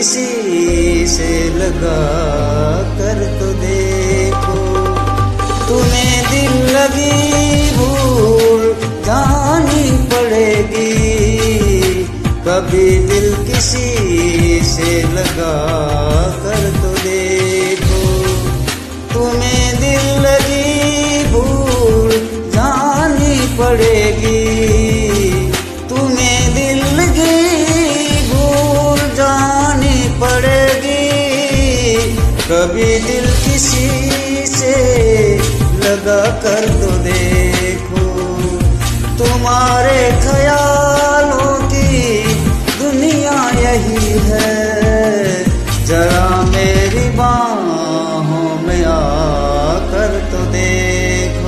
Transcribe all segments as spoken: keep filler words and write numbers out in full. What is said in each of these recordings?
किसी से लगा कर तो देखो। तुम्हें दिल लगी भूल जानी पड़ेगी, कभी दिल किसी से लगा कर तो देखो। तुम्हें दिल लगी भूल जानी पड़ेगी, तुम्हें दिल लगी भूल जानी पड़ेगी, कभी दिल किसी से लगा कर तो देखो। तुम्हारे ख्यालों की दुनिया यही है, जरा मेरी बाहों में आकर तो देखो।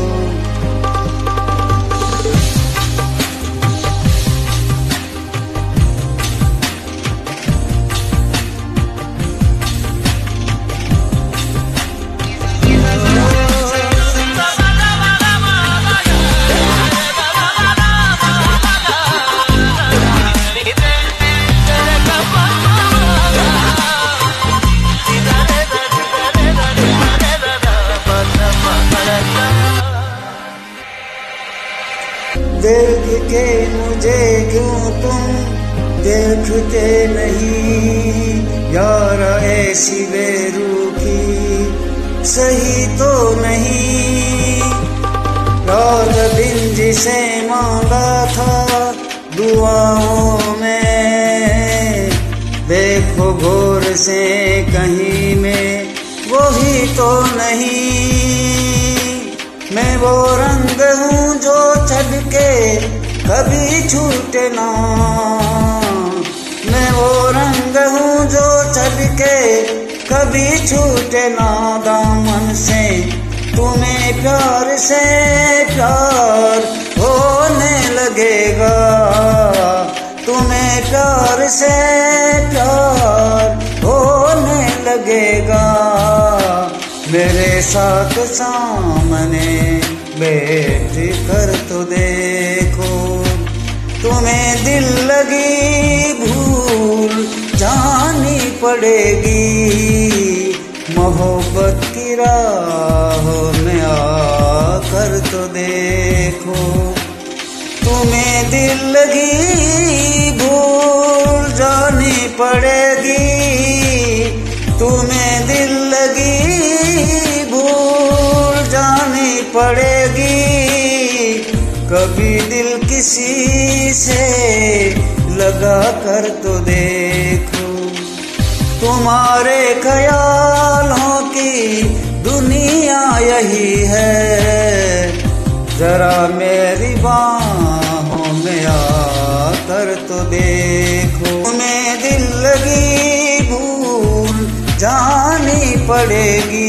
देख के मुझे क्यों तुम देखते नहीं, यार ऐसी बेरुखी सही तो नहीं। रात दिन जिसे मांगा था दुआओं में, देखो गौर से कहीं में वही तो नहीं। मैं वो रंग हूँ जो छड़ के कभी छूटे ना, मैं वो रंग हूँ जो छड़ के कभी छूटे ना। दामन से तुम्हें प्यार से प्यार होने लगेगा, तुम्हें प्यार से प्यार होने लगेगा। मेरे साथ सामने बैठ कर तो देखो। तुम्हें दिल लगी भूल जानी पड़ेगी, मोहब्बत की राहों में आकर तो देखो। तुम्हें दिल लगी भूल जानी पड़ेगी, तुम्हें दिल लगी भूल जानी पड़ेगी, कभी दिल किसी से लगा कर तो देखो। तुम्हारे ख्यालों की दुनिया यही है, जरा मेरी बाहों में आकर तो देखो। तुम्हें दिल लगी भूल जानी पड़ेगी,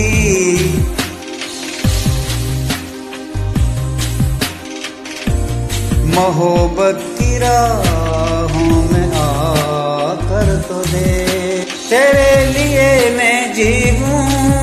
मोहब्बत की राहों में आकर तो दे। तेरे लिए मैं जीऊं,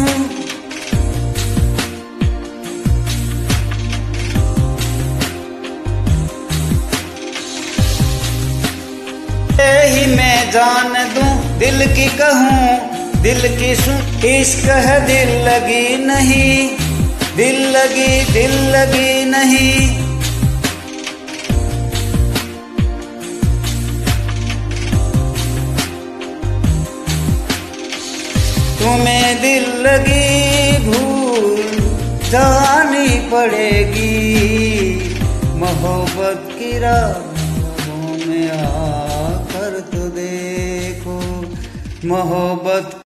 ही मैं जान दूं दिल की कहूं दिल की सुन। इश्क है दिल लगी नहीं, दिल लगी दिल लगी नहीं। तुम्हें दिल लगी भूल जानी पड़ेगी, मोहब्बत की राहों में आकर तो देखो। मोहब्बत